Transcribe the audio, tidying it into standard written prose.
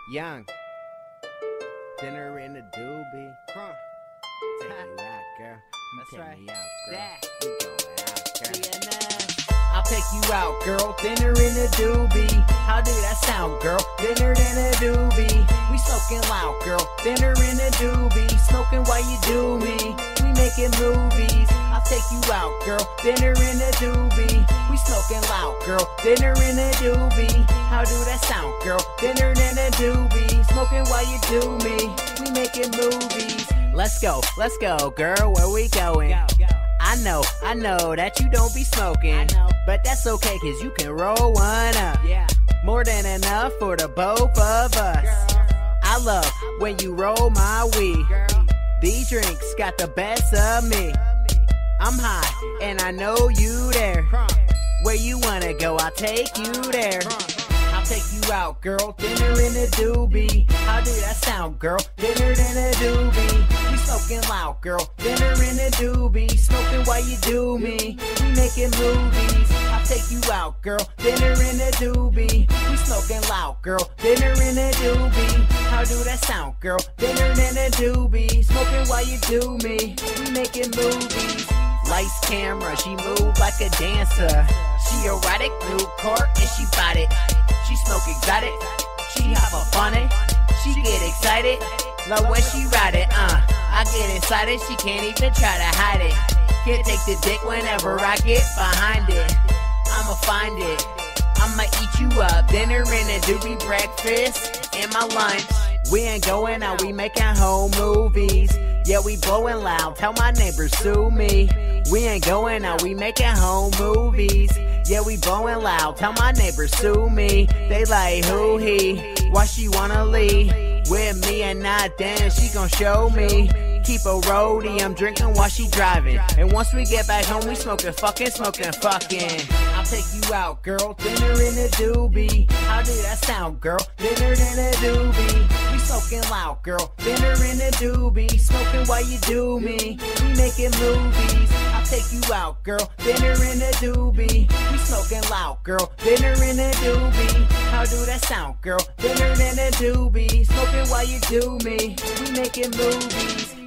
Young. Dinner in a doobie. Take me out, girl. That's right. Me out, girl. That. We going out, girl. DNS. I'll take you out, girl. Dinner in a doobie. How do that sound, girl? Dinner in a doobie. We smoking loud, girl. Dinner in a doobie. Smoking while you do me. We making movies. I'll take you out, girl. Dinner in a doobie. We smoking loud, girl. Dinner in a doobie. How do that sound, girl? Dinner in a doobie. Smoking while you do me. We making movies. Let's go, girl. Where we going? Go. I know that you don't be smoking, I know. but that's okay, cause you can roll one up. Yeah. More than enough for the both of us. Girl. I love when you roll my weed. Girl. These drinks got the best of me. I'm high, and I know you there. Where you wanna go, I'll take you there. I'll take you out, girl. Dinner in a doobie. How do that sound, girl? Dinner in a doobie. We smoking loud, girl. Dinner in a doobie. Smoking while you do me. We making movies. I'll take you out, girl. Dinner in a doobie. We smoking loud, girl. Dinner in a doobie. How do that sound, girl? Dinner in a doobie. Smoking while you do me. We making movies. Lights, camera, she move like a dancer. She erotic, new car, and she bought it. She smoke exotic, she hop up on it. She get excited, love when she ride it, I get excited, she can't even try to hide it. Can't take the dick whenever I get behind it. I'ma find it, I'ma eat you up. Dinner in a doobie, breakfast, and my lunch. We ain't going out, we making home movies. Yeah, we blowing loud, tell my neighbors sue me. We ain't going out, we making home movies. Yeah, we blowing loud, tell my neighbors sue me. They like, who he? Why she wanna leave? With me and not then, she gon' show me. Keep a roadie, I'm drinking while she driving. And once we get back home, we smoking fucking. I'll take you out, girl, dinner in a doobie. How do that sound, girl? Dinner in a doobie. We smoking loud, girl, dinner in a doobie. Smoking while you do me. We making movies. I'll take you out, girl, dinner in a doobie. We smoking loud, girl, dinner in a doobie. How do that sound, girl? Dinner in a doobie. Smoking while you do me. We making movies.